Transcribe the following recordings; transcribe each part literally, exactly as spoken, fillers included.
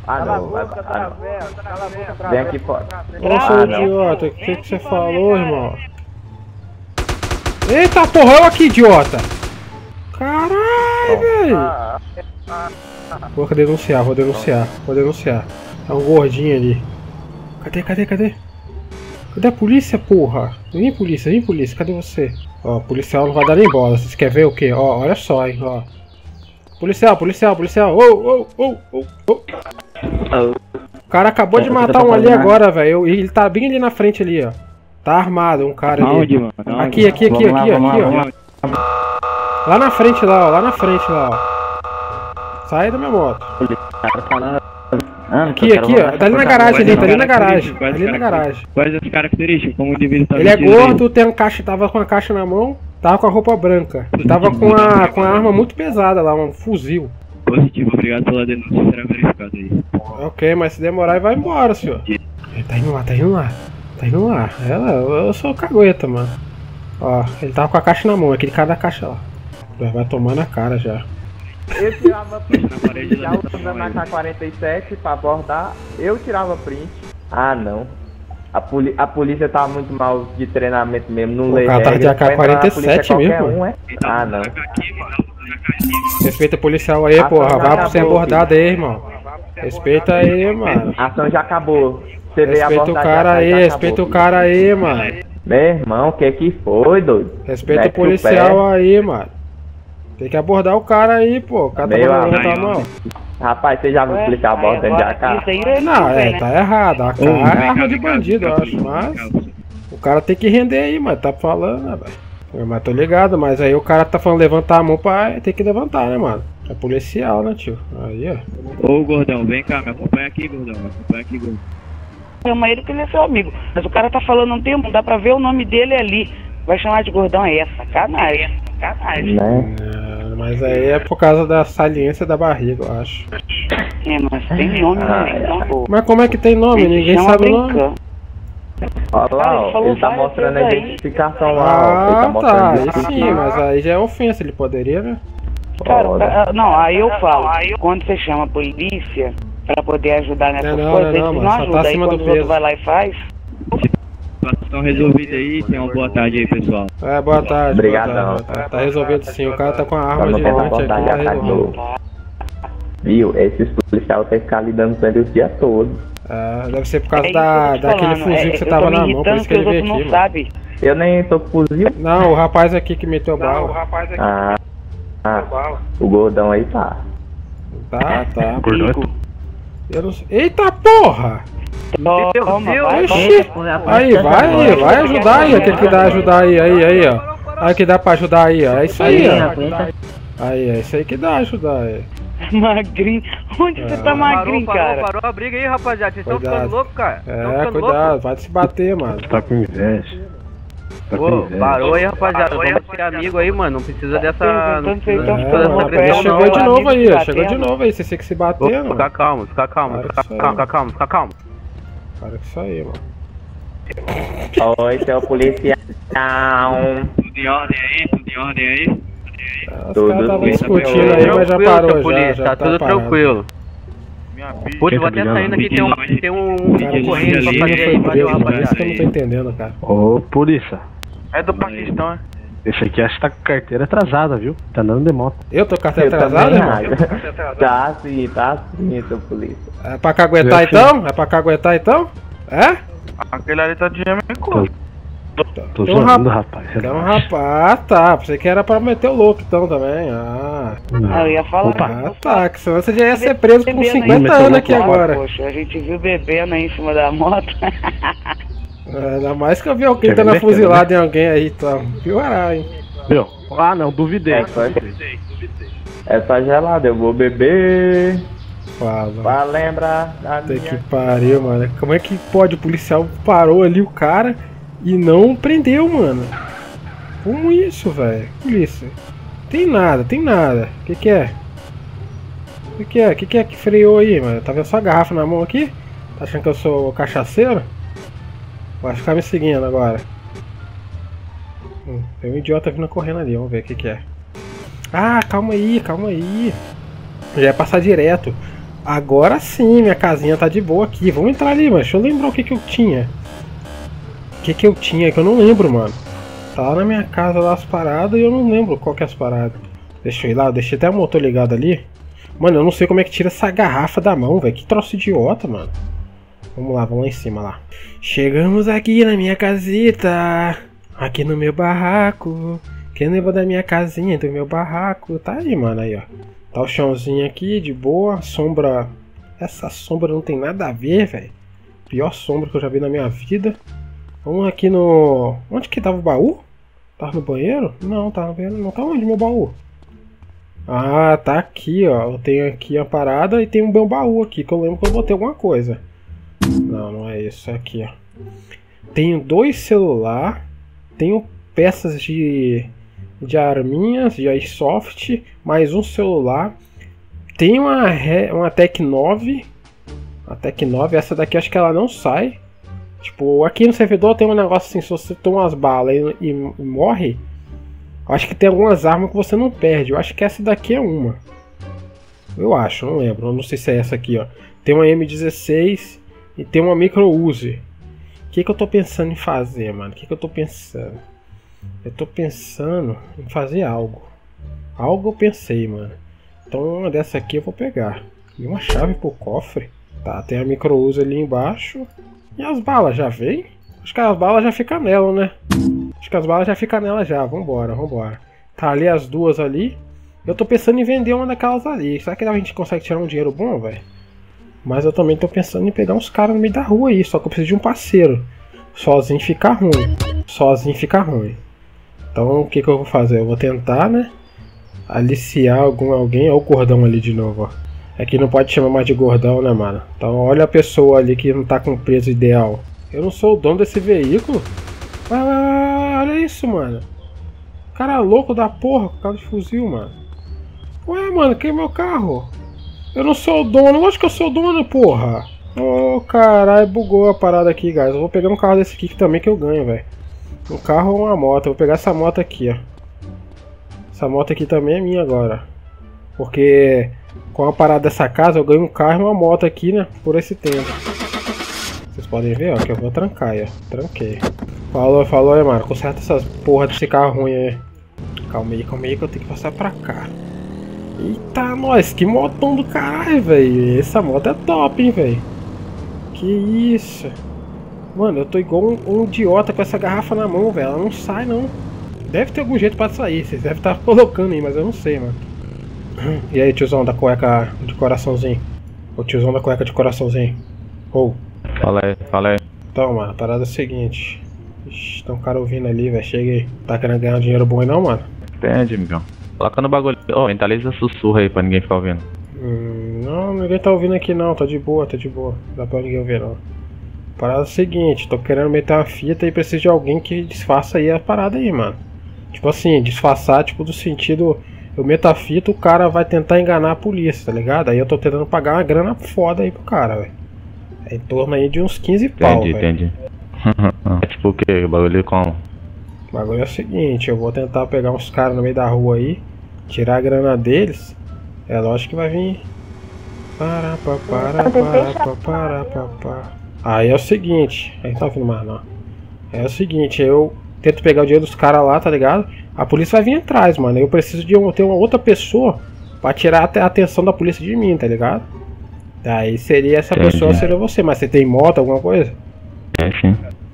Ah não, vai, ah, não. Vem aqui fora. Ô seu idiota, o que, que você falou, irmão? Eita porra, olha aqui, idiota! Caralho, velho! Vou denunciar, vou denunciar, vou denunciar. É um gordinho ali. Cadê, cadê, cadê? Cadê a polícia, porra? Vem polícia, vem polícia, cadê você? Ó, o policial não vai dar nem bola, vocês querem ver o quê? Ó, olha só, hein, ó. Policial, policial, policial, ô, ô, ô, ô, ô. O cara acabou de matar um ali agora, velho. Ele tá bem ali na frente ali, ó. Tá armado, um cara ali. Onde, mano? Aqui, aqui, aqui, aqui, aqui, ó. Lá na frente, lá, ó, lá na frente, lá, ó. Sai da minha moto. Aqui, aqui, ó. Tá ali na garagem ali, tá ali na garagem. Tá ali na garagem. Quais as características? Como o indivíduo tá Ele é gordo, tem um caixa, tava com a caixa na mão, tava com a roupa branca. Ele tava com a, com a arma muito pesada lá, um fuzil. Positivo, obrigado pela denúncia, será verificado aí. Ok, mas se demorar ele vai embora, senhor. Ele tá indo lá, tá indo lá. Tá indo lá. Ela, eu sou cagueta, mano. Ó, ele tava com a caixa na mão, aquele cara da caixa lá. Vai tomar na cara já. Eu tirava print já usando a K quarenta e sete pra abordar, eu tirava print. Ah não. A, poli a polícia tá muito mal de treinamento mesmo, não lê. O cara tava de A K quarenta e sete mesmo. Um, é? Ah não. Respeita o policial aí, porra. Vai pra ser abordado aí, irmão. Respeita aí, mano. A ação já acabou. Você veio respeita o cara aí, respeita o cara aí, mano. Meu irmão, o que que foi, doido? Respeita o policial aí, mano. Tem que abordar o cara aí, pô. O cara tá levantando a mão. Rapaz, você já viu o policial abordando de A K? Não, é, tá errado. A K é arma de bandido, eu acho. Mas o cara tem que render aí, mano. Tá falando, né, velho? Mas tô ligado, mas aí o cara tá falando levantar a mão pra. Tem que levantar, né, mano? É policial, né, tio? Aí, ó. Ô, gordão, vem cá, me acompanha aqui, gordão. Me acompanha aqui, gordão. Chama ele que ele é seu amigo. Mas o cara tá falando um tempo, dá pra ver o nome dele ali. Vai chamar de gordão, é sacanagem. Sacanagem. Né? É, mas aí é por causa da saliência da barriga, eu acho. É, mas tem nome, né? Então, mas como é que tem nome? Ninguém sabe o nome. Olha lá, ó, ele tá mostrando a identificação lá. Ah, ó, tá, aí sim, mas aí já é ofensa, ele poderia, né? Cara, não, aí eu falo, quando você chama a polícia pra poder ajudar nessas não, coisas, não, eles não, não tá ajudam, aí acima quando do o outro peso. vai lá e faz... Situação resolvida aí, tenha uma boa tarde aí, pessoal. É, boa tarde. Obrigadão. Boa tarde. Tá, tá resolvido sim, o cara tá com a arma Vamos de tentar monte aqui, abordar tá de A K de resolvido. novo. Viu? Esses policiais têm que ficar lidando com ele o dia todo. É, deve ser por causa É da, isso que eu tô daquele falando, fuzil é, que você eu tava tô me na mão, por isso que ele irritando veio os aqui, outros mano. não sabem. Eu nem tô com fuzil. Não, o rapaz aqui que meteu bala. O rapaz aqui Ah, ah, bala. o gordão aí tá. Tá, tá. Gordão. Eu não sei. Eita porra! Toma, vai, Oxi! Aí, vai aí, vai ajudar aí, aquele que dá ajudar aí, aí, aí, ó. Aí que dá pra ajudar aí, ó. É isso aí, ó. Aí, é isso aí que dá ajudar aí. magrinho. Onde você tá magrinho, parou, cara? Parou, parou a briga aí, rapaziada. Vocês estão Cuidado. ficando loucos, cara. É, cuidado, vai se bater, mano. Tá com inveja. Tá com Pô, inveja. parou aí, rapaziada. Vamos ser amigo aí, mano. Não precisa dessa. Não Então, vocês precisa estão É, toda essa mano, agressão, chegou não. de é novo amigo aí, se ó. Chegou de batendo. novo aí, vocês têm que se Pô, bater, mano. Fica calmo, fica calmo, Para fica isso aí, calmo, fica mano. calmo, fica calmo. Para com isso aí, mano. Oi, seu policial. Tudo em ordem aí? Tudo em ordem aí? É, os Tudo caras estavam bem, discutindo aí, mas já Tranquilo, parou, seu já, polícia, já tá tá tudo parado. tranquilo. Putz, vou até brigando, saindo aqui, tem um, tem um Cara, concorrente pra esse fazer aí, foi valeu, preso, mano. Isso que eu não tô rapaziada. entendendo, cara. Ô, polícia, É do Paquistão, né? esse aqui acho que tá com carteira atrasada, viu? Tá andando de moto. Eu tô com carteira Eu atrasada, também irmão? acho. Tá sim, tá sim, seu polícia. É pra caguetar então? É pra caguetar então? É? Aquele ali tá de gêmeo em cor. Tô Então, zoando, rap- rapaz. Então, relaxa. rapaz, tá. Pensei que era pra meter o louco então também. Ah. Ah, eu ia falar. Ah, tá. Que senão você já ia ser preso com Bebendo aí. cinquenta anos aqui agora. Poxa, a gente viu bebendo aí em cima da moto. É, ainda mais que eu vi alguém Quer dando ver? fuzilada em alguém aí, então. Piorar, hein? Viu? Ah, não, duvidei. É só, é só gelado, eu vou beber. Fala. Pra lembrar da Puta que minha... pariu, mano. Como é que pode? O policial parou ali o cara e não prendeu, mano. Como isso, velho? Polícia. Tem nada, tem nada. O que que é? O que que é? O que que é que freou aí, mano? Tá vendo só a garrafa na mão aqui? Tá achando que eu sou cachaceiro? Vai ficar me seguindo agora. Hum, tem um idiota vindo correndo ali, vamos ver o que que é. Ah, calma aí, calma aí. Já ia passar direto. Agora sim, minha casinha tá de boa aqui. Vamos entrar ali, mas deixa eu lembrar o que que eu tinha. O que que eu tinha que eu não lembro, mano. Tá lá na minha casa lá as paradas e eu não lembro qual que é as paradas. Deixa eu ir lá, eu deixei até o motor ligado ali. Mano, eu não sei como é que tira essa garrafa da mão, velho. Que troço idiota, mano. Vamos lá, vamos lá em cima lá. Chegamos aqui na minha casita. Aqui no meu barraco. Quem lembra da minha casinha, do meu barraco? Tá aí, mano, aí, ó. Tá o chãozinho aqui, de boa. Sombra... Essa sombra não tem nada a ver, velho. Pior sombra que eu já vi na minha vida. Vamos aqui no... Onde que tava o baú? Tava no banheiro? Não, tava no banheiro. Não tá onde meu baú? Ah, tá aqui, ó. Eu tenho aqui a parada e tem um meu baú aqui, que eu lembro que eu botei alguma coisa. Não, não é isso. É aqui, ó. Tenho dois celulares. Tenho peças de... de arminhas, de airsoft, mais um celular. Tem uma, uma Tec nove. A Tec nove, essa daqui acho que ela não sai. Tipo, aqui no servidor tem um negócio assim, se você toma umas balas e, e, e morre, acho que tem algumas armas que você não perde. Eu acho que essa daqui é uma. Eu acho, não lembro. Eu não sei se é essa aqui, ó. Tem uma M dezesseis e tem uma Micro Uzi. O que que eu tô pensando em fazer, mano? O que que eu tô pensando? Eu tô pensando em fazer algo. Algo eu pensei, mano. Então uma dessa aqui eu vou pegar. E uma chave pro cofre. Tá, tem a Micro Uzi ali embaixo. E as balas já vem? Acho que as balas já ficam nela, né? Acho que as balas já ficam nela já. Vambora, vambora. Tá ali as duas ali. Eu tô pensando em vender uma daquelas ali. Será que a gente consegue tirar um dinheiro bom, velho? Mas eu também tô pensando em pegar uns caras no meio da rua aí. Só que eu preciso de um parceiro. Sozinho fica ruim. Sozinho fica ruim. Então o que que eu vou fazer? Eu vou tentar, né? Aliciar algum, alguém. Olha o gordão ali de novo, ó. Aqui não pode chamar mais de gordão, né, mano? Então olha a pessoa ali que não tá com o peso ideal. Eu não sou o dono desse veículo. Vai, vai, vai, olha isso, mano. Cara louco da porra com carro de fuzil, mano. Ué, mano, que é meu carro? Eu não sou o dono. Lógico que eu sou o dono, porra. Ô, oh, caralho, bugou a parada aqui, guys. Eu vou pegar um carro desse aqui que também que eu ganho, velho. Um carro ou uma moto. Eu vou pegar essa moto aqui, ó. Essa moto aqui também é minha agora. Porque com a parada dessa casa eu ganho um carro e uma moto aqui, né? Por esse tempo. Vocês podem ver, ó, que eu vou trancar aí, ó. Tranquei. Falou, falou aí, mano. Conserta essas porra desse carro ruim aí. Calma aí, calma aí que eu tenho que passar pra cá. Eita, nós, que motão do caralho, velho. Essa moto é top, hein, velho. Que isso. Mano, eu tô igual um, um idiota com essa garrafa na mão, velho. Ela não sai, não. Deve ter algum jeito pra sair. Vocês devem estar colocando aí, mas eu não sei, mano. E aí, tiozão da cueca de coraçãozinho? O tiozão da cueca de coraçãozinho. Ou. Oh. Fala aí, fala aí. Então, mano, a parada é a seguinte. Ixi, tem um cara ouvindo ali, velho. Chega aí. Tá querendo ganhar um dinheiro bom aí não, mano? Entende, amigão. Coloca no bagulho. Ó, oh, mentaliza sussurro aí pra ninguém ficar ouvindo. Hum, não, ninguém tá ouvindo aqui não. Tá de boa, tá de boa. Não dá pra ninguém ouvir não. A parada é a seguinte. Tô querendo meter uma fita e preciso de alguém que disfarça aí a parada aí, mano. Tipo assim, disfarçar, tipo, do sentido... Eu meto a fita, o cara vai tentar enganar a polícia, tá ligado? Aí eu tô tentando pagar uma grana foda aí pro cara, velho. É em torno aí de uns quinze pau, velho. Entendi, entendi. É tipo o que? O bagulho como? O bagulho é o seguinte, eu vou tentar pegar uns caras no meio da rua aí, tirar a grana deles. É lógico que vai vir... Para, pa, para, para, pa, para, pa, pa. Aí é o seguinte, aí tá ouvindo mais não. É o seguinte, eu tento pegar o dinheiro dos caras lá, tá ligado? A polícia vai vir atrás, mano. Eu preciso de um, ter uma outra pessoa pra tirar a atenção da polícia de mim, tá ligado? Aí seria essa Entendi. pessoa, seria você. Mas você tem moto, alguma coisa? É, sim.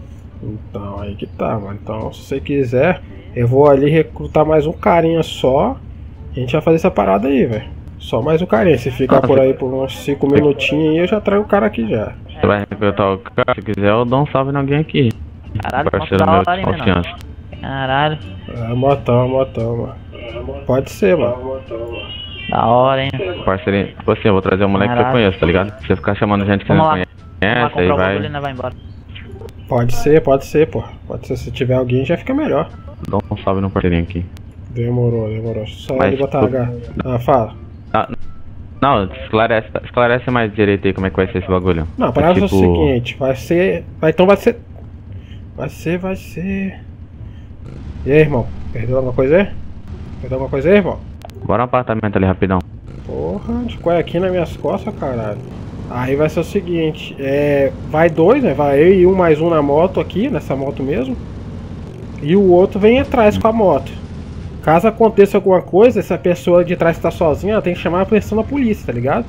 Então, aí que tá, mano. Então, se você quiser, eu vou ali recrutar mais um carinha só. E a gente vai fazer essa parada aí, velho. Só mais um carinha. Se ficar por aí por uns cinco minutinhos aí, eu já trago o cara aqui já. Você vai recrutar o cara? Se quiser, eu dou um salve em alguém aqui. Caralho, parceiro meu de confiança. Caralho. É, motão, motão, mano. Pode ser, mano. Da hora, hein? Parceiro, tipo assim, eu vou trazer um moleque Caralho. que eu conheço, tá ligado? Se você ficar chamando gente que você não conhece, aí vai... Bagulho, vai embora. Pode ser, pode ser, pô. Pode ser, se tiver alguém já fica melhor. Dá um salve no parceirinho aqui. Demorou, demorou. Só Mas, ele botar tipo... H. Ah, fala. Ah, não, esclarece, esclarece mais direito aí como é que vai ser esse bagulho. Não, a parada é, tipo... é o seguinte, vai ser... Vai, então vai ser... Vai ser, vai ser... E aí, irmão? Perdeu alguma coisa aí? Perdeu alguma coisa aí, irmão? Bora no apartamento ali rapidão. Pô, Porra, de aqui nas minhas costas, caralho. Aí vai ser o seguinte, é, vai dois, né? Vai eu e um mais um na moto aqui, nessa moto mesmo. E o outro vem atrás com a moto. Caso aconteça alguma coisa, essa pessoa de trás que tá sozinha, ela tem que chamar a atenção da polícia, tá ligado?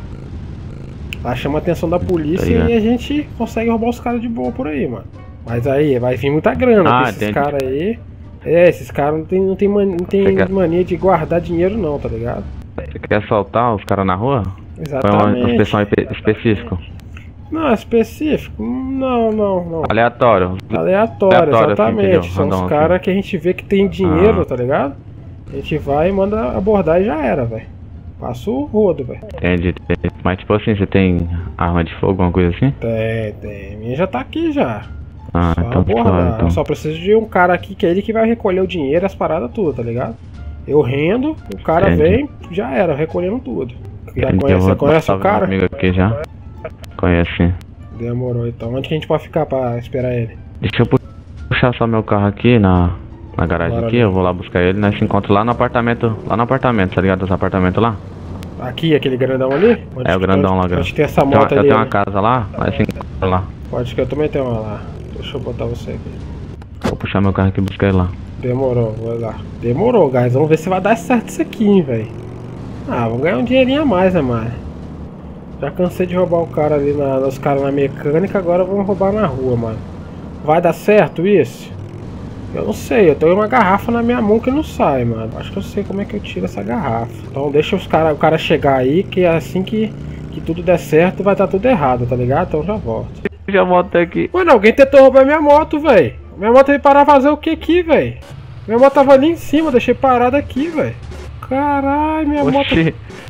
Ela chama a atenção da polícia e a gente consegue roubar os caras de boa por aí, mano. Mas aí, vai vir muita grana, ah, porque esses caras aí... É, esses caras não tem, não tem, mania, não tem quer... mania de guardar dinheiro não, tá ligado? Você quer assaltar os caras na rua? Exatamente. Foi uma inspeção específica? Não, específico? Não, não, não. Aleatório? Aleatório, Aleatório exatamente. Assim, são os caras que a gente vê que tem dinheiro, ah. tá ligado? A gente vai e manda abordar e já era, velho. Passa o rodo, velho. Entendi, entendi. Mas tipo assim, você tem arma de fogo, alguma coisa assim? Tem, tem. Minha já tá aqui já. Ah, só então abordar. Então. Eu só preciso de um cara aqui que é ele que vai recolher o dinheiro, as paradas tudo, tá ligado? Eu rendo, o cara entendi. Vem, já era, recolhendo tudo. Já conhece, você conhece o cara? Amigo aqui já. Conhece. Demorou então. Onde que a gente pode ficar pra esperar ele? Deixa eu puxar só meu carro aqui na, na garagem Bora aqui, ali. Eu vou lá buscar ele, nós se encontra lá no apartamento, lá no apartamento, tá ligado? Os apartamentos lá. Aqui, aquele grandão ali? Onde é o grandão lá, grande. Tem essa moto eu ali. Eu tenho uma casa lá, nós se encontra lá. Pode que eu também tenho uma lá. Deixa eu botar você aqui. Vou puxar meu carro aqui e buscar ele lá. Demorou, vou lá. Demorou, guys. Vamos ver se vai dar certo isso aqui, hein, velho. Ah, vamos ganhar um dinheirinho a mais, né, mano? Já cansei de roubar o cara ali, na, os caras na mecânica, agora vamos roubar na rua, mano. Vai dar certo isso? Eu não sei, eu tenho uma garrafa na minha mão que não sai, mano. Acho que eu sei como é que eu tiro essa garrafa. Então deixa os cara, o cara chegar aí, que é assim que, que tudo der certo, vai dar tudo errado, tá ligado? Então já volto. Já volto aqui. Mano, alguém tentou roubar minha moto, velho. Minha moto veio parar fazer o que aqui, velho? Minha moto tava ali em cima, deixei parada aqui, velho. Caralho, minha Oxi. moto...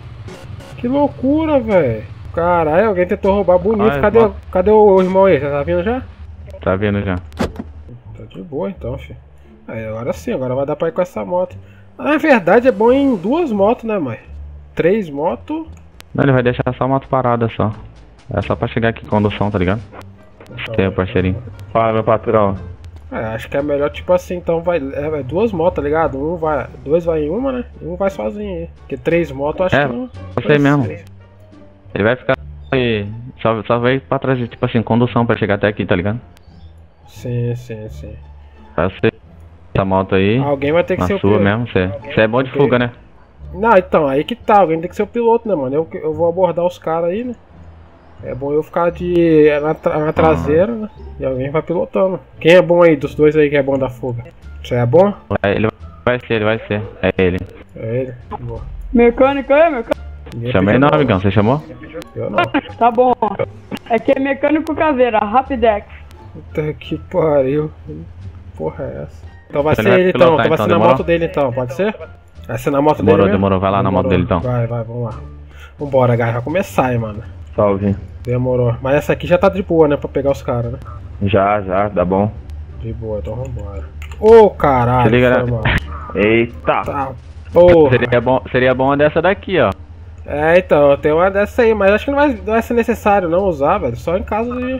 Que loucura, velho. Caralho, alguém tentou roubar bonito. Ai, cadê, cadê o irmão aí? Já tá vindo já? Tá vindo já. Tá de boa então, filho. Aí, agora sim, agora vai dar pra ir com essa moto. Na verdade é bom ir em duas motos, né, mãe? Três motos... Não, ele vai deixar só a moto parada só. É só pra chegar aqui com condução, tá ligado? Tem o parceirinho. Fala, meu patrão. É, acho que é melhor, tipo assim, então vai, é, é duas motos, tá ligado? Um vai, dois vai em uma, né? E um vai sozinho aí. Porque três motos, acho é, que não... Eu sei mesmo. Ele vai ficar e só, só vai pra trás, tipo assim, condução pra chegar até aqui, tá ligado? Sim, sim, sim. Pra você, essa moto aí, alguém vai ter que na ser o sua piloto mesmo, você, você é bom de okay. fuga, né? Não, então, aí que tá, alguém tem que ser o piloto, né, mano? Eu, eu vou abordar os caras aí, né? É bom eu ficar de na, tra na traseira, né? E alguém vai pilotando. Quem é bom aí dos dois aí que é bom da fuga? Você é bom? É, ele vai ser, ele vai ser. É ele. É ele. Boa. Mecânico aí, mecânico. Chamei não, amigão. Você chamou? Eu não. Tá bom. É que é mecânico caseira, Rapidex. Puta que pariu. Porra é essa? Então vai ser ele então. Então vai ser na moto dele então, pode ser? Vai ser na moto dele Demorou, demorou. Vai lá na moto dele então. Vai, vai, vamos lá. Vambora, guys. Vai começar, hein, mano. Salve. Demorou. Mas essa aqui já tá de boa, né? Pra pegar os caras, né? Já, já, dá bom. De boa, então vambora. Ô, oh, caralho. Se liga, né? Eita. Tá, porra. Seria bom, seria bom uma dessa daqui, ó. É, então, eu tenho uma dessa aí, mas acho que não vai, não vai ser necessário não usar, velho. Só em caso de...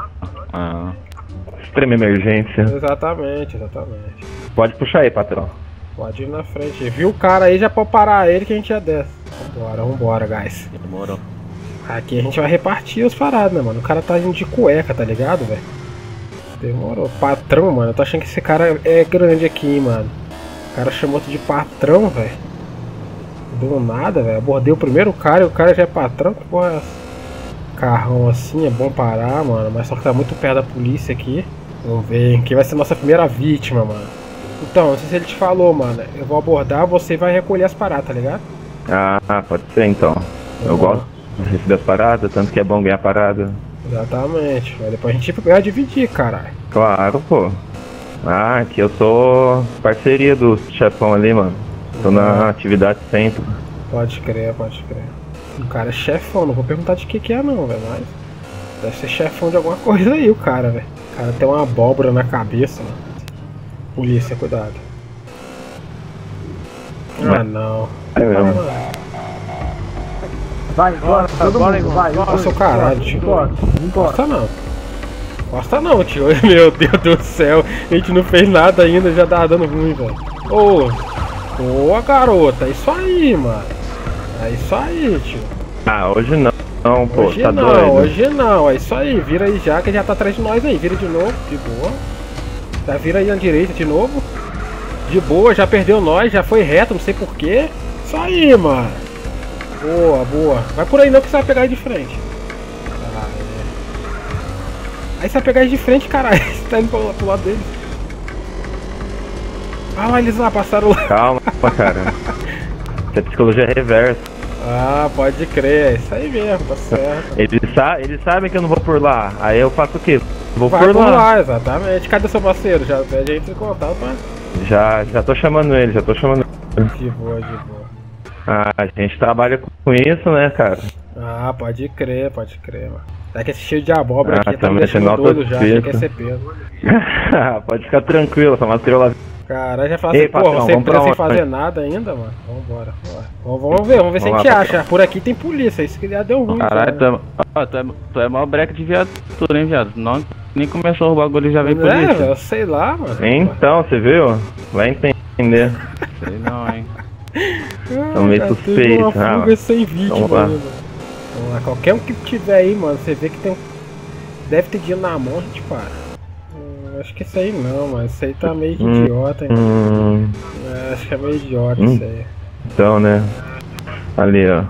Ah. Extrema emergência. Exatamente, exatamente. Pode puxar aí, patrão. Pode ir na frente. Viu o cara aí, já pode parar ele que a gente já desce. Vambora, vambora, guys. Demorou. Aqui a gente vai repartir os paradas, né, mano? O cara tá indo de cueca, tá ligado, velho? Demorou. Patrão, mano. Eu tô achando que esse cara é grande aqui, hein, mano. O cara chamou outro de patrão, velho. Do nada, velho. Abordei o primeiro cara e o cara já é patrão. Que porra é essa? Carrão assim, é bom parar, mano. Mas só que tá muito perto da polícia aqui. Vamos ver. Quem vai ser a nossa primeira vítima, mano. Então, não sei se ele te falou, mano. Eu vou abordar, você vai recolher as paradas, tá ligado? Ah, pode ser então. Eu uhum. gosto. Receber as paradas, tanto que é bom ganhar parada. Exatamente, mas depois a gente vai dividir, caralho. Claro, pô. Ah, aqui eu sou parceria do chefão ali, mano. Tô na atividade sempre. Pode crer, pode crer. O cara é chefão, não vou perguntar de que que é não, velho, mas... Deve ser chefão de alguma coisa aí, o cara, velho. O cara tem uma abóbora na cabeça, mano. Polícia, cuidado. Ah, não. É mesmo. Vai, bora, todo bora, mundo, vai. Nossa, o caralho, tio. Não encosta não. Encosta não, tio. Meu Deus do céu. A gente não fez nada ainda, já tá dando ruim, velho. Ô, boa, garota. Isso aí, mano. É isso aí, tio. Ah, hoje não, não pô, hoje tá não, doido. Hoje não, é isso aí, vira aí já, que já tá atrás de nós aí, vira de novo, de boa. Já vira aí na direita de novo. De boa, já perdeu nós, já foi reto, não sei porquê. Isso aí, mano. Boa, boa. Vai por aí não que você vai pegar aí de frente. Ah, é. Aí você vai pegar aí de frente, caralho. Você tá indo pro, pro lado deles. Ah lá, eles lá passaram lá. Calma, cara. Isso é psicologia reversa. Ah, pode crer, é isso aí mesmo, tá certo. Eles, sa eles sabem que eu não vou por lá. Aí eu faço o quê? Vou Vai por por lá. lá, exatamente. Cadê seu parceiro? Já pede aí entre em contato, pra... Já, já tô chamando ele, já tô chamando ele. De boa, de boa. Ah, a gente trabalha com isso, né, cara? Ah, pode crer, pode crer, mano. É que esse cheio de abóbora Ah, aqui tá tá me deixando mexendo doido já, achei que ia autopista. ser peso. Pode ficar tranquilo, essa matriola. Caralho, já fala Ei, assim, porra, patrão, você vamos pra preso sem onde? fazer nada ainda, mano. Vambora, vambora. Vamos, vamos ver, vamos ver se a Vamos gente lá, acha. patrão. Por aqui tem polícia, isso que já deu ruim. Caralho, tu cara. é, ó, tu é, tu é maior breca de viatura, hein, viado? Não, nem começou o bagulho e já vem Não é, polícia. velho, sei lá, mano. Então, você viu? Vai entender. Sei não, hein. Tão meio Ah, suspeito, teve uma ah, fuga sem vítima vamos lá. ainda. Vamos lá, qualquer um que tiver aí, mano, você vê que tem um... Deve ter dinheiro na mão, a gente para. Hum, acho que isso aí não, mano. Isso aí tá meio de Hum, idiota, hein. Hum, É, acho que é meio idiota Hum. isso aí. então, né? Ali, ó.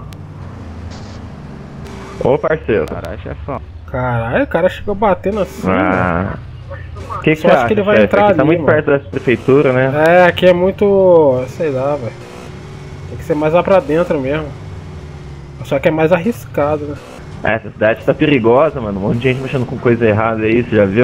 Ô, parceiro. Caralho, chefão. Caralho, o cara chegou batendo assim, mano. Ah. Que que Só você acho que ele acha, vai chefe? entrar Aqui tá ali, muito mano. perto da prefeitura, né? É, aqui é muito... sei lá, velho. Tem que ser mais lá pra dentro mesmo. Só que é mais arriscado, né? É, essa cidade tá perigosa, mano. Um monte de gente mexendo com coisa errada aí, você já viu?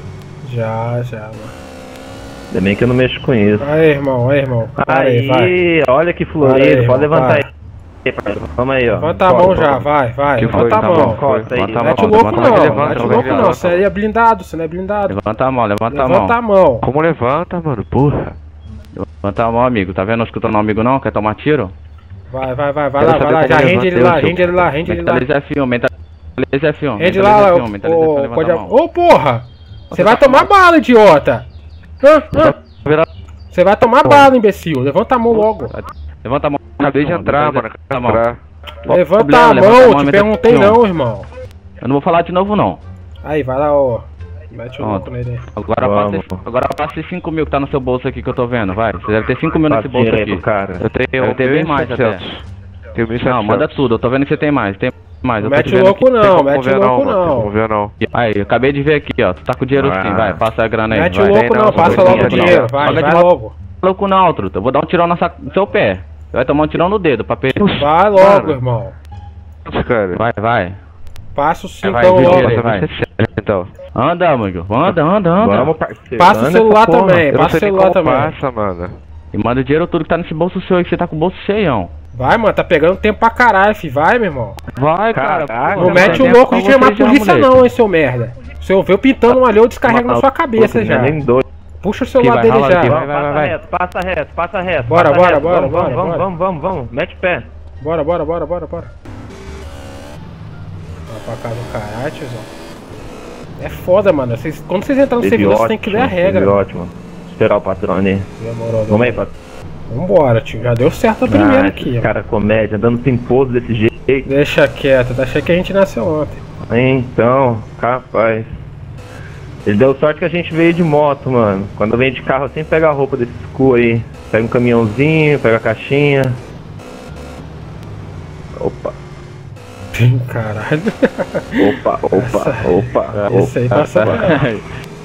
Já, já, mano. Ainda bem que eu não mexo com isso. Aí, irmão, aí, irmão. Para aí, vai. Aí, olha que Para florido. aí, Pode irmão, levantar vai. aí, parceiro. Vamos aí, ó. Levanta a mão já, vai, vai. Que foi? Levanta a Tá mão. bom, foi. Costa aí. Levanta a Mete mão, o louco levanta a mão, não, levanta, mete o levanta, louco não. levanta. Você aí é blindado, você não é blindado. Levanta a mão, levanta a Levanta mão. a mão. Como levanta, mano? Porra. Levanta a mão, amigo. Tá vendo? Não escutando o amigo não? Quer tomar tiro? Vai, vai, vai, vai Quero lá, vai saber lá. como Já levanta rende ele eu, lá, seu- rende ele lá, rende ele lá. Mentaliza filme, mentaliza filme. Rende lá, mentaliza lá. filme, mentaliza filme, Ô, levanta pode... a mão. Ô, porra! Você vai tá tomar com- bala, idiota! Hã? Hã? Vira- Você vai tomar bala, imbecil. Levanta a mão logo. Levanta a mão. Acabei de entrar, mano. Levanta Acabei a de mão. entrar. Qual Levanta problema? a Levanta mão, a eu mão, te meta perguntei filme. não, irmão. Eu não vou falar de novo, não. Aí, vai lá, ó. Mete o Pronto. louco nele aí. Agora Vamos. passe, agora passe cinco mil que tá no seu bolso aqui que eu tô vendo, vai. Você deve ter cinco mil nesse Passa bolso dinheiro aí aqui. pro cara. Eu tenho, eu tenho bem mais até. Tenho mil e setecentos. Não, manda tudo, eu tô vendo que você tem mais, tem mais. Eu tô Mete te o vendo louco aqui. não, Como mete ver o louco mano. Como não. ver não. Aí, eu acabei de ver aqui, ó. Tu tá com dinheiro Ah. sim, vai. Passa a grana aí. Mete vai. o louco Tem não, não, passa não, logo o não. dinheiro. Vai, Joga de vai volta. logo. Louco não, truta. Eu vou dar um tirão nessa- no seu pé. Você vai tomar um tirão no dedo, papel. Vai logo, Mano. irmão. Cara. Vai, vai. Passa o Vai, cincão vai, logo. vai. Passa mil e setecentos, então. Anda, amigo. Anda, anda, anda. Vamos, parceiro. Passa o Anda celular essa porra. também. Eu não Passa o sei nem celular como também. passa, mano. E manda o dinheiro tudo que tá nesse bolso seu aí, que você tá com o bolso cheião. Vai, mano, tá pegando tempo pra caralho, fi. Vai, meu irmão. Vai, cara. Caraca, pô, Não vai mete o tempo louco pra de chamar a você já, polícia moleque. não, hein, seu merda. Se eu ver eu pintando um ali, eu descarrego na sua cabeça já. Nem doido. Puxa o celular vai, dele rala já. aqui, Vamos, vai, vai, passa vai. reto, passa reto, passa reto. Bora, passa bora, reto. bora, vamos, bora, vamos, bora. vamos, vamos, vamos, mete pé. Bora, bora, bora, bora, bora. Vai pra casa do caralho, tiozão. É foda, mano. Vocês, quando vocês entram no Teve serviço, vocês têm que ler a ótimo, regra. teve ótimo. Esperar o patrão ali. Demorou, Vamos aí, patrão. Vambora, tio. Já deu certo a primeira Ah, aqui, esse ó. cara comédia, dando pimposo desse jeito. Deixa quieto, tá achando que a gente nasceu ontem. Então, capaz. Ele deu sorte que a gente veio de moto, mano. Quando vem de carro, eu sempre pega a roupa desse cu aí. Pega um caminhãozinho, pega a caixinha. Opa, Caralho. opa, opa, opa. Esse aí passa perto.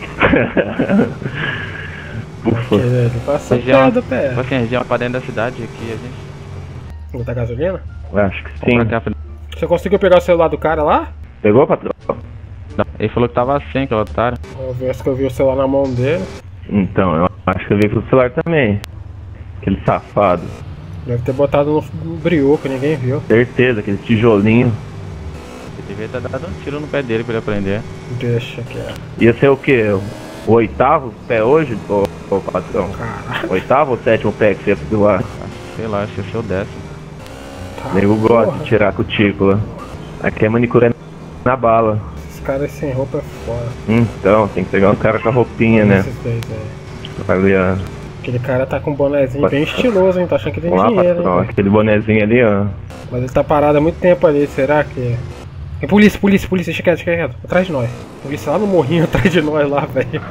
Ufa. Ele passa Região, perto do pé. tipo assim, região pra dentro da cidade aqui, a gente Botar gasolina? Acho que sim. compra até a frente. Você conseguiu pegar o celular do cara lá? Pegou, patrão? Ele falou que tava sem, que é otário. Eu vi, acho que eu vi o celular na mão dele. Então, eu acho que eu vi com o celular também. Aquele safado. Deve ter botado no, no brioco, ninguém viu. Certeza, aquele tijolinho. Ele devia ter dado um tiro no pé dele pra ele aprender. Deixa quieto. Ia ser o quê? O oitavo pé hoje, ô, ô patrão? Caralho. Oitavo ou sétimo pé que você ia subir lá? Sei lá, acho que esse é o décimo. Tá, O nego gosta porra. de tirar a cutícula. Aqui é manicure na bala. Esses caras sem roupa é foda. Então, tem que pegar um cara com a roupinha, né? Esses dois aí. Ali, ó. Aquele cara tá com um bonezinho bem estiloso, hein? Tá achando que tem Vamos lá, dinheiro, patrão. hein? Aquele bonezinho ali, ó. Mas ele tá parado há muito tempo ali, será que... Tem polícia, polícia, polícia, deixa quieto, deixa quieto. Atrás de nós. Polícia lá no morrinho atrás de nós lá, velho.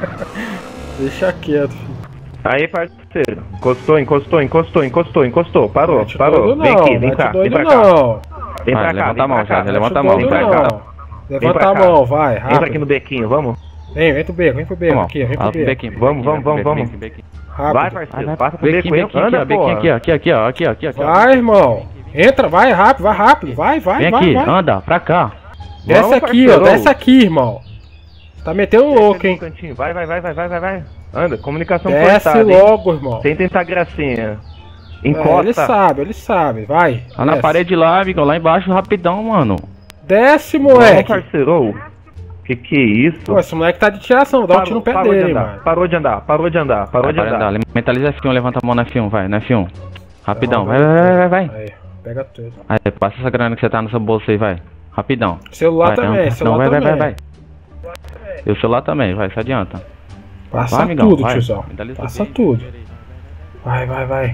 Deixa quieto, filho. Aí, parceiro. Encostou, encostou, encostou, encostou, encostou. Parou, Mete parou. doido Vem não, aqui, vem mete cá, vem doido pra cá. não. Vem Vai, pra cá, levanta vem a mão, pra cá. já, já levanta a Mete mão. doido vem pra cá. não. Levanta pra a cá. mão, vai, Entra aqui rápido. no bequinho, vamos? Vem, vem pro beco, vem pro beco, Vamos, aqui, vem pro ó, pro beco. bequinho, Vamos, bequinho, vamos, vamos, bequinho, vamos. bequinho. Rápido. Vai, Vai, parceiro, vai, passa pro bequinho, beco, bequinho, anda, aqui, ó, bequinho porra. aqui, ó, aqui, ó, aqui, ó, aqui, ó, aqui, ó. Vai, irmão. Entra, vai rápido, vai rápido, vai, vai, Vem vai, aqui, vai. anda, pra cá. Desce Vamos, aqui, parceiro. ó, desce aqui, irmão. Tá metendo louco, hein? Cantinho. Vai, vai, vai, vai, vai, vai, vai. Anda, comunicação Desce cortada, hein? logo, irmão. Sem tentar gracinha. É, ele Encosta. sabe, ele sabe, vai. Tá na desce. parede lá, amigão, lá embaixo, rapidão, mano. Desce, Vamos, moleque. parceiro. Que que é isso? Pô, esse moleque tá de tiração, dá um tiro no pé parou dele, de andar, mano. parou de andar, parou de andar, parou Vai, de para andar. andar. Mentaliza F um, levanta a mão na F um, vai, na F um. Rapidão, Vai, vai, vai, vai, vai, vai. Aí, pega tudo. Aí, passa essa grana que você tá no seu bolso aí, vai. Rapidão. Celular Vai, também, não, celular não, vai, também. vai, vai, vai. E o celular também, vai, se adianta. Passa Vai, amigão, tudo, vai. tiozão. Mentaliza Passa bem. tudo. Vai, vai, vai.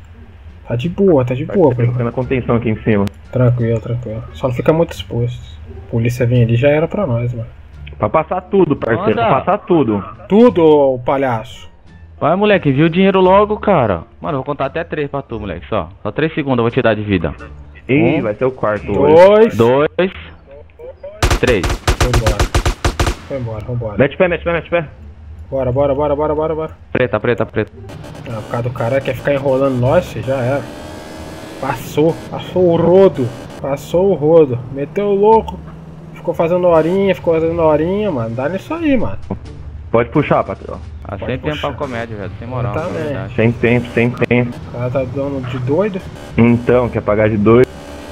Tá de boa, tá de boa, Tá primo. colocando a contenção aqui em cima. Tranquilo, tranquilo. Só não fica muito exposto. Polícia vir ali já era pra nós, mano. Pra passar tudo, parceiro, Anda. pra passar tudo. Tudo, ô palhaço. Vai, moleque, viu o dinheiro logo, cara. Mano, eu vou contar até três pra tu, moleque, só. Só três segundos eu vou te dar de vida. Ih, Um, vai ser o quarto hoje. Dois. Dois, três. Foi embora. Foi embora, vambora. Mete pé, mete pé, mete pé. Bora, bora, bora, bora, bora, bora. Preta, preta, preta. Ah, por causa do cara quer ficar enrolando nós, filho, já era. Passou, passou o rodo. Passou o rodo. Meteu o louco. Ficou fazendo horinha, ficou fazendo horinha, mano. Dá nisso aí, mano. Pode puxar, patrão. Ah, Pode sem tempo puxar. pra comédia, velho. Sem moral, Eu na também. verdade. Sem tempo, sem tempo. O cara tá dando de doido. Então, quer pagar de doido?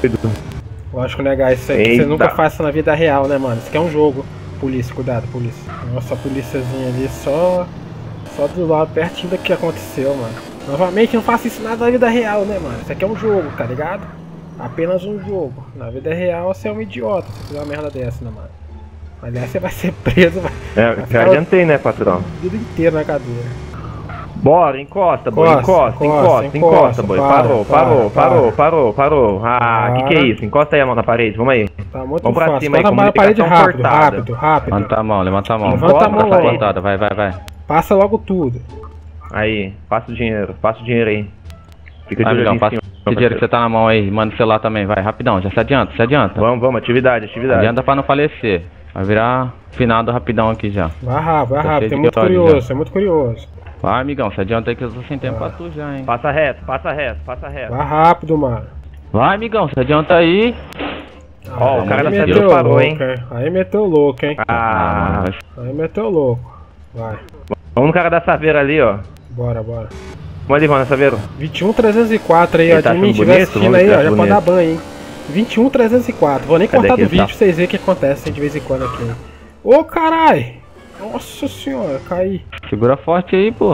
Lógico, negar isso aí que você Eita. nunca faz isso na vida real, né, mano? Isso aqui é um jogo. Polícia, cuidado, polícia. Nossa, a políciazinha ali só. Só do lado, pertinho do que aconteceu, mano. Novamente, não faça isso nada na vida real, né, mano? Isso aqui é um jogo, tá ligado? Apenas um jogo. Na vida real, você é um idiota se fizer uma merda dessa, né, mano? Aliás, você vai ser preso, vai. É, vai já adiantei, né, patrão? a vida inteira na cadeira. Bora, encosta, boi, Encosta, encosta, encosta, encosta, encosta, encosta, boi. para, Parou, para, parou, para. parou, parou, parou. Ah, que que é Para. isso? Encosta aí a mão na parede, vamos aí. Tá muito Vamos pra fácil. cima aí, Bota a mão na parede comunicação rápido, cortada. rápido, rápido. Levanta a mão, levanta a mão. Levanta a Bota mão na logo. parede. Levantada, vai, vai, vai. Passa logo tudo. Aí, passa o dinheiro, passa o dinheiro aí. Fica de Vai, olho amigão, ali em passa cima, esse dinheiro que você tá na mão aí. Manda o celular também, vai, rapidão. Já se adianta, se adianta. Vamos, vamos, atividade, atividade. Adianta pra não falecer. Vai virar finado rapidão aqui já. Vai rápido, vai Tô rápido. cheio Tem de muito olhos curioso, já. tem muito curioso. Vai, amigão, se adianta aí que eu tô sem tempo pra tu já, hein. Passa reto, passa reto, passa reto. Vai rápido, mano. Vai, amigão, se adianta aí. Ó, o Aí cara da meteu Saveiro parou, louco, hein? Aí meteu louco, hein? Ah, mano, Aí meteu louco. Vai, vamos no cara da Saveira ali, ó. bora, bora. Vamos ali, mano, Saveiro. vinte e um trezentos e quatro aí, Ele ó. tá De mim, achando estiver bonito? assistindo Vamos aí, ver ó. se Já tá pode dar bonito. banho, hein? vinte e um trezentos e quatro. Vou nem Cadê cortar do aquele vídeo tá? pra vocês verem o que acontece de vez em quando aqui. hein? Ô, carai! Nossa senhora, caí. segura forte aí, pô.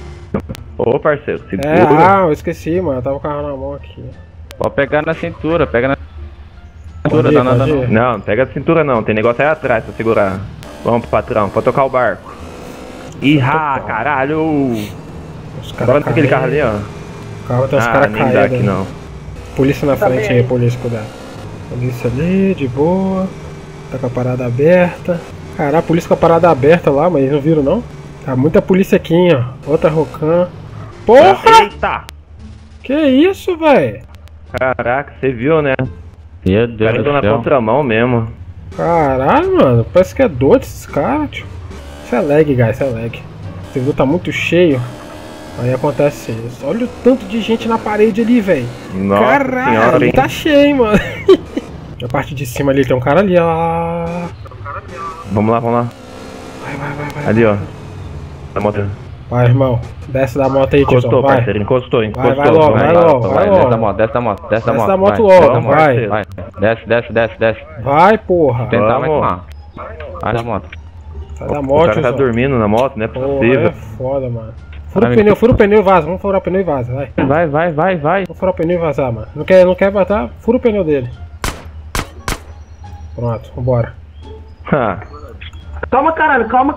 Ô, parceiro, É, segura. ah, eu esqueci, mano. Eu tava com o carro na mão aqui. Pode pegar na cintura, pega na cintura, Pode ir, dá nada pode não. ir. Não, não pega a cintura não, tem negócio aí atrás pra segurar. Vamos pro patrão, pra tocar o barco. Ih, ah, caralho! Os Agora caras tem aquele carro ali, ó. O carro tem os Ah, caras nem dá caídos. aqui aí. não. Polícia na frente aí, polícia, cuidado. Polícia ali, de boa. Tá com a parada aberta. Caralho, a polícia com a parada aberta lá, mas eles não viram não? Tá muita polícia aqui, hein, ó. Outra Rocan. Porra! Eita! Que isso, velho? Caraca, você viu, né? Meu O Deus cara entrou do na céu. contramão mesmo. Caralho, mano. Parece que é doido esses caras, tio. Isso é lag, guys, isso é lag. Você viu, tá muito cheio. Aí acontece isso. Olha o tanto de gente na parede ali, velho. Nossa Caralho, senhora, hein? tá cheio, hein, mano. Na parte de cima ali tem um cara ali, ó. Vamos lá, vamos lá. Vai, vai, vai, vai. Ali, ó. Na moto. Vai, irmão. Desce da moto aí, tio. Encostou, Vai. parceiro, encostou, encostou. vai logo, vai logo. Vai, desce logo. da moto, desce da moto, desce da Desce moto. da moto vai, logo, desce da moto, vai. Vai, desce, desce, desce, desce. Vai, porra. Tentar, vai Vamos. tomar. Vai da moto. Sai da O moto, cara tá tiozão. dormindo na moto, não é Porra, possível. é foda, mano. Fura o Amigo. pneu, fura o pneu e vaza. Vamos furar o pneu e vaza, vai. Vai, vai, vai, vai. Vamos furar o pneu e vazar, mano. Não quer, não quer vazar? Fura o pneu dele. Pronto, vambora. Ah, Calma, caralho, calma, caralho.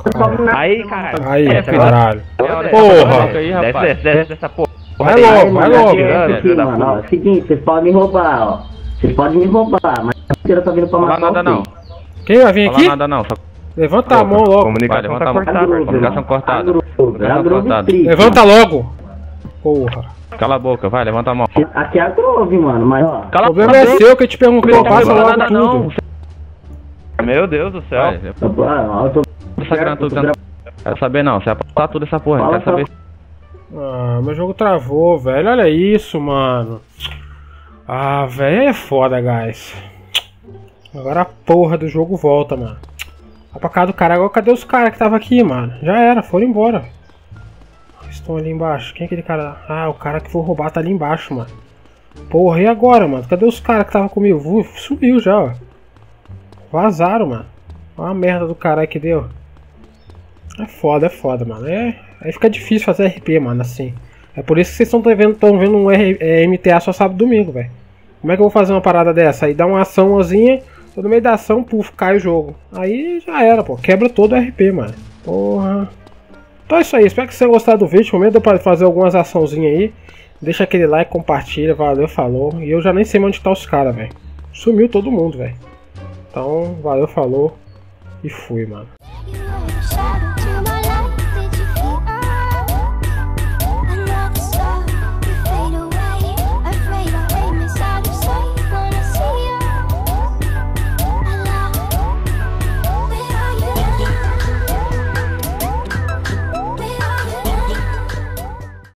Aí, caralho. Aí, É, caralho. Porra! Porra. Aí, Desce, desce, desce dessa porra. Vai logo, vai logo. Aqui, mano, ó, seguinte, vocês podem me roubar, ó. Vocês podem me roubar, mas a mentira tá vindo pra Não fala matar nada não. Quem vai vir Fala aqui? nada não. Só... Levanta a mão logo. Vai, Comunicação levanta tá a mão. cortada. Comunicação cortada. Comunicação cortada. Levanta logo. Porra. Cala a boca, vai, levanta a mão. Aqui é a Grove, mano, mas ó. O Cala a boca. problema é seu que eu te perguntou, Não passa fala logo nada não. tudo. Meu Deus do céu. Vai, Eu tô, eu tô, essa grana tudo. Não quero saber não. Você vai passar tudo essa porra. Não quero saber. Ah, meu jogo travou, velho. Olha isso, mano. Ah, velho, é foda, guys. Agora a porra do jogo volta, mano. Vai pra cá do cara. Agora cadê os caras que tava aqui, mano? Já era, foram embora. Estão ali embaixo. Quem é aquele cara? Ah, o cara que for roubar tá ali embaixo, mano. Porra, e agora, mano? Cadê os caras que tava comigo? Uf, sumiu já, ó. Vazaram, mano. Olha a merda do caralho que deu. É foda, é foda, mano. É... Aí fica difícil fazer R P, mano, assim. É por isso que vocês estão vendo, tão vendo um R... é, M T A só sábado e domingo, velho. Como é que eu vou fazer uma parada dessa? Aí dá uma açãozinha, tô no meio da ação, puf, cai o jogo. Aí já era, pô. Quebra todo o R P, mano. Porra. Então é isso aí. Espero que vocês tenham gostado do vídeo. Momento deu pra fazer algumas açãozinhas aí. Deixa aquele like, compartilha. Valeu, falou. E eu já nem sei onde tá os caras, velho. Sumiu todo mundo, velho. Então, valeu, falou. E fui, mano.